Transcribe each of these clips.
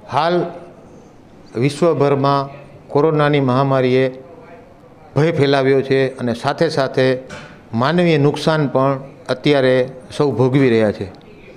હાલ વિશ્વભરમાં કોરોનાની મહામારીએ ભય ફેલાવ્યો છે અને સાથે સાથે માનવીય નુકસાન પણ અત્યારે સૌ ભોગવી રહ્યા છે.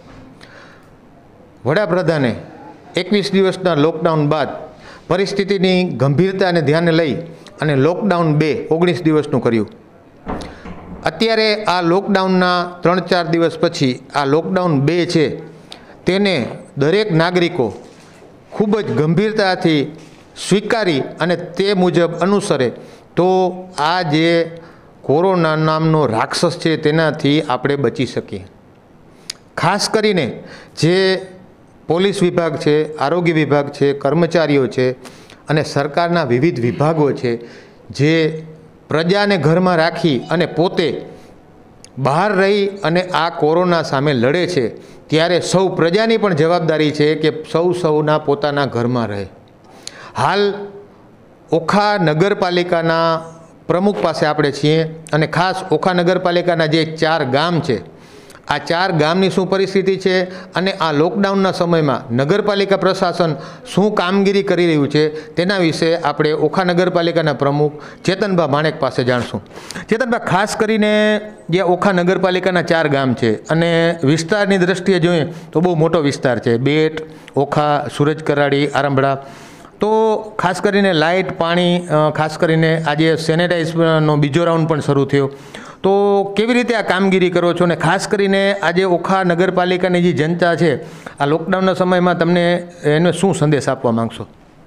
વડાપ્રધાને 21 દિવસના લોકડાઉન બાદ પરિસ્થિતિની ગંભીરતાને ધ્યાને લઈ અને લોકડાઉન 19 દિવસનું કર્યું. અત્યારે આ લોકડાઉનના 3-4 દિવસ પછી આ લોકડાઉન 2 છે તેને દરેક નાગરિકો ખૂબ જ ગંભીરતાથી સ્વીકારી અને તે મુજબ અનુસરે તો આ જે કોરોના નામનો રાક્ષસ છે તેનાથી આપણે બચી શકીએ. ખાસ કરીને જે પોલીસ વિભાગ છે, આરોગ્ય વિભાગ છે, કર્મચારીઓ છે અને સરકારના વિવિધ વિભાગો છે જે પ્રજાને ઘરમાં રાખી અને પોતે બહાર રહી અને આ કોરોના સામે લડે છે, ત્યારે સૌ પ્રજાની પણ જવાબદારી છે કે સૌના પોતાના ઘરમાં રહે. હાલ ઓખા નગરપાલિકાના પ્રમુખ પાસે આપણે છીએ અને ખાસ ઓખા નગરપાલિકાના જે 4 ગામ છે, આ 4 ગામની શું પરિસ્થિતિ છે અને આ લોકડાઉનના સમયમાં નગરપાલિકા પ્રશાસન શું કામગીરી કરી રહ્યું છે તેના વિશે આપણે ઓખા નગરપાલિકાના પ્રમુખ ચેતનભા માણેક પાસે જાણશું. ચેતનભા, ખાસ કરીને જે ઓખા નગરપાલિકાના 4 ગામ છે અને વિસ્તારની દ્રષ્ટિએ જોઈએ તો બહુ મોટો વિસ્તાર છે, બેટ, ઓખા, સુરજ કરાડી, આરંભડા. તો ખાસ કરીને લાઇટ, પાણી, ખાસ કરીને આજે સેનેટાઇઝનો બીજો રાઉન્ડ પણ શરૂ થયો. તો કેવી રીતે આ કામગીરી કરો છો અને ખાસ કરીને આજે ઓખા નગરપાલિકાની જે જનતા છે આ લોકડાઉનના સમયમાં તમને એને શું સંદેશ આપવા માંગશો?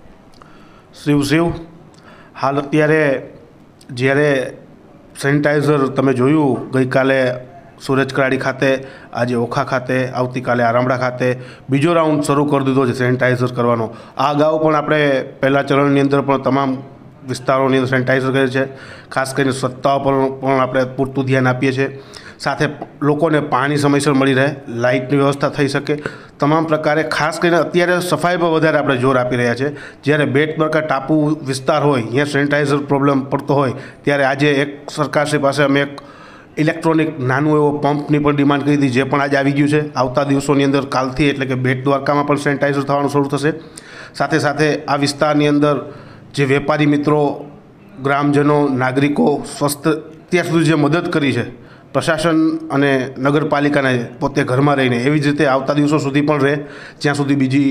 શિવ હાલ અત્યારે જ્યારે સેનિટાઈઝર તમે જોયું ગઈકાલે સુરજ કરાડી ખાતે, આજે ઓખા ખાતે, આવતીકાલે આરામડા ખાતે બીજો રાઉન્ડ શરૂ કરી દીધો છે સેનિટાઈઝર કરવાનો. આ અગાઉ પણ આપણે પહેલાં ચરણની અંદર પણ તમામ વિસ્તારોની અંદર સેનિટાઈઝર કરે છે. ખાસ કરીને સ્વચ્છતા પર પણ આપણે પૂરતું ધ્યાન આપીએ છીએ. સાથે લોકોને પાણી સમયસર મળી રહે, લાઇટની વ્યવસ્થા થઈ શકે, તમામ પ્રકારે ખાસ કરીને અત્યારે સફાઈ પર વધારે આપણે જોર આપી રહ્યા છે. જ્યારે બેટ દ્વારકા ટાપુ વિસ્તાર હોય, અહીંયા સેનિટાઈઝર પ્રોબ્લેમ પડતો હોય, ત્યારે આજે એક સરકારશ્રી પાસે અમે એક ઇલેક્ટ્રોનિક નાનું એવો પંપની પણ ડિમાન્ડ કરી હતી, જે પણ આજે આવી ગયું છે. આવતા દિવસોની અંદર કાલથી એટલે કે બેટ દ્વારકામાં પણ સેનિટાઈઝર થવાનું શરૂ થશે. સાથે સાથે આ વિસ્તારની અંદર જે વેપારી મિત્રો, ગ્રામજનો, નાગરિકો સ્વસ્થ અત્યાર સુધી જે મદદ કરી છે પ્રશાસન અને નગરપાલિકાને પોતે ઘરમાં રહીને, એવી જ રીતે આવતા દિવસો સુધી પણ રહે, જ્યાં સુધી બીજી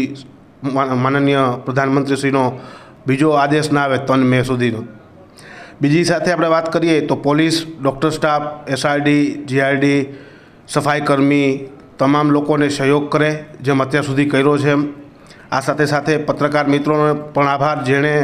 માનનીય પ્રધાનમંત્રીશ્રીનો બીજો આદેશ ના આવે 3 મે સુધીનો. બીજી સાથે આપણે વાત કરીએ તો police, doctor staff, SRD, GRD, સફાઈકર્મી તમામ લોકોને સહયોગ કરે જેમ અત્યાર સુધી કર્યો છે એમ. આ સાથે સાથે પત્રકાર મિત્રોનો પણ આભાર, જેણે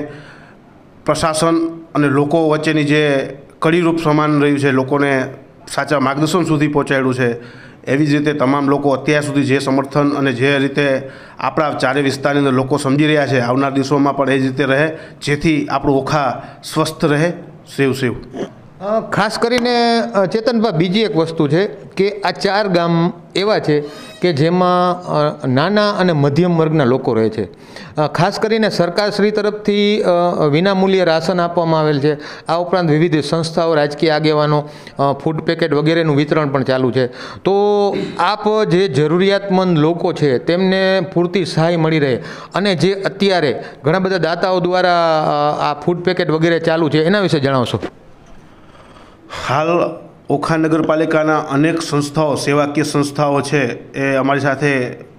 પ્રશાસન અને લોકો વચ્ચેની જે કડીરૂપ સમાન રહ્યું છે, લોકોને સાચા માર્ગદર્શન સુધી પહોંચાડ્યું છે. એવી જ રીતે તમામ લોકો અત્યાર સુધી જે સમર્થન અને જે રીતે આપણા 4 વિસ્તારની અંદર લોકો સમજી રહ્યા છે, આવનાર દિવસોમાં પણ એ જ રીતે રહે, જેથી આપણું ઓખા સ્વસ્થ રહે. શિવ ખાસ કરીને ચેતનભા, બીજી એક વસ્તુ છે કે આ 4 ગામ એવા છે કે જેમાં નાના અને મધ્યમ વર્ગના લોકો રહે છે. ખાસ કરીને સરકારશ્રી તરફથી વિનામૂલ્યે રાશન આપવામાં આવેલ છે. આ ઉપરાંત વિવિધ સંસ્થાઓ, રાજકીય આગેવાનો ફૂડ પેકેટ વગેરેનું વિતરણ પણ ચાલુ છે. તો આપ જે જરૂરિયાતમંદ લોકો છે તેમને પૂરતી સહાય મળી રહે અને જે અત્યારે ઘણા બધા દાતાઓ દ્વારા આ ફૂડ પેકેટ વગેરે ચાલુ છે એના વિશે જણાવશો? હાલ ઓખા નગરપાલિકાના અનેક સંસ્થાઓ, સેવાકીય સંસ્થાઓ છે, એ અમારી સાથે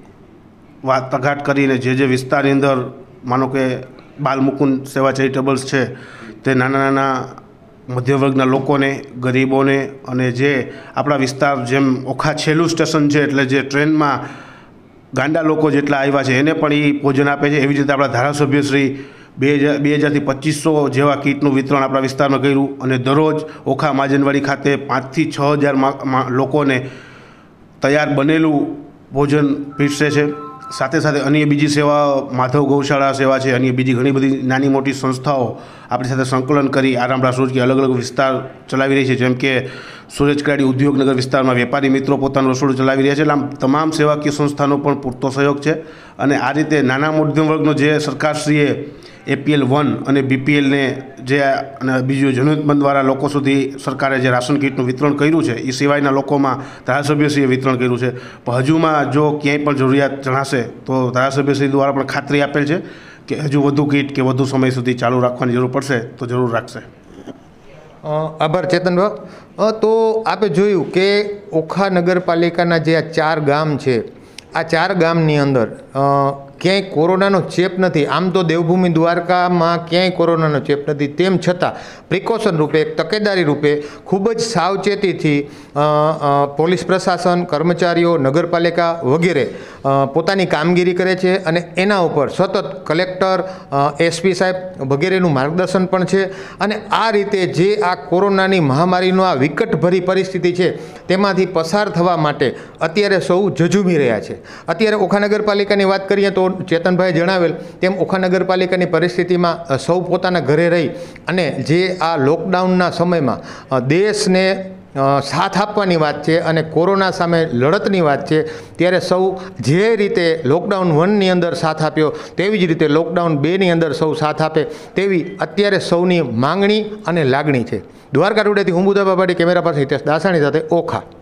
વાટાઘાટ કરીને જે વિસ્તારની અંદર માનો કે બાલમુકુંદ સેવા ચેરિટેબલ્સ છે, તે નાના મધ્યમ વર્ગના લોકોને, ગરીબોને અને જે આપણા વિસ્તાર જેમ ઓખા છેલ્લું સ્ટેશન છે એટલે જે ટ્રેનમાં ગાંડા લોકો જેટલા આવ્યા છે એને પણ એ ભોજન આપે છે. એવી જ રીતે આપણા ધારાસભ્યશ્રી 2000 થી 2500 જેવા કીટનું વિતરણ આપણા વિસ્તારમાં કર્યું અને દરરોજ ઓખા માજનવાડી ખાતે 5 થી 6000 લોકોને તૈયાર બનેલું ભોજન પીરસે છે. સાથે સાથે અન્ય બીજી સેવા, માધવ ગૌશાળા સેવા છે, અન્ય બીજી ઘણી બધી નાની મોટી સંસ્થાઓ આપણી સાથે સંકલન કરી આરામડા સુરજ કે અલગ અલગ વિસ્તાર ચલાવી રહી છે. જેમ કે સુરજકરાડી ઉદ્યોગનગર વિસ્તારમાં વેપારી મિત્રો પોતાનું રસોડું ચલાવી રહ્યા છે. એટલે આમ તમામ સેવાકીય સંસ્થાનો પણ પૂરતો સહયોગ છે અને આ રીતે નાના મધ્યમ વર્ગનો જે સરકારશ્રીએ APL 1 અને BPLને જે અને બીજું જરૂરિયાતમંદવાળા લોકો સુધી સરકારે જે રાશન કીટનું વિતરણ કર્યું છે એ સિવાયના લોકોમાં ધારાસભ્યશ્રીએ વિતરણ કર્યું છે. પણ હજુમાં જો ક્યાંય પણ જરૂરિયાત જણાશે તો ધારાસભ્યશ્રી દ્વારા પણ ખાતરી આપેલ છે કે હજુ વધુ કીટ કે વધુ સમય સુધી ચાલુ રાખવાની જરૂર પડશે તો જરૂર રાખશે. આભાર ચેતનભાઈ. તો આપે જોયું કે ઓખા નગરપાલિકાના જે આ 4 ગામ છે, આ 4 ગામની અંદર ક્યાંય કોરોનાનો ચેપ નથી. આમ તો દેવભૂમિ દ્વારકામાં ક્યાંય કોરોનાનો ચેપ નથી, તેમ છતાં પ્રિકોશન રૂપે, તકેદારી રૂપે ખૂબ જ સાવચેતીથી પોલીસ પ્રશાસન, કર્મચારીઓ, નગરપાલિકા વગેરે પોતાની કામગીરી કરે છે અને એના ઉપર સતત કલેક્ટર, SP સાહેબ વગેરેનું માર્ગદર્શન પણ છે. અને આ રીતે જે આ કોરોનાની મહામારીનો આ વિકટભરી પરિસ્થિતિ છે તેમાંથી પસાર થવા માટે અત્યારે સૌ ઝઝૂમી રહ્યા છે. અત્યારે ઓખા નગરપાલિકાની વાત કરીએ તો ચેતનભાઈ જણાવેલ તેમ ઓખા નગરપાલિકાની પરિસ્થિતિમાં સૌ પોતાના ઘરે રહી અને જે આ લોકડાઉનના સમયમાં દેશને સાથ આપવાની વાત છે અને કોરોના સામે લડતની વાત છે, ત્યારે સૌ જે રીતે લોકડાઉન 1ની અંદર સાથ આપ્યો તેવી જ રીતે લોકડાઉન 2ની અંદર સૌ સાથ આપે તેવી અત્યારે સૌની માંગણી અને લાગણી છે. દ્વારકા ટુડેથી હું બુધા બાબાડી, કેમેરા પાસે હિતેશ દાસાણી સાથે ઓખા.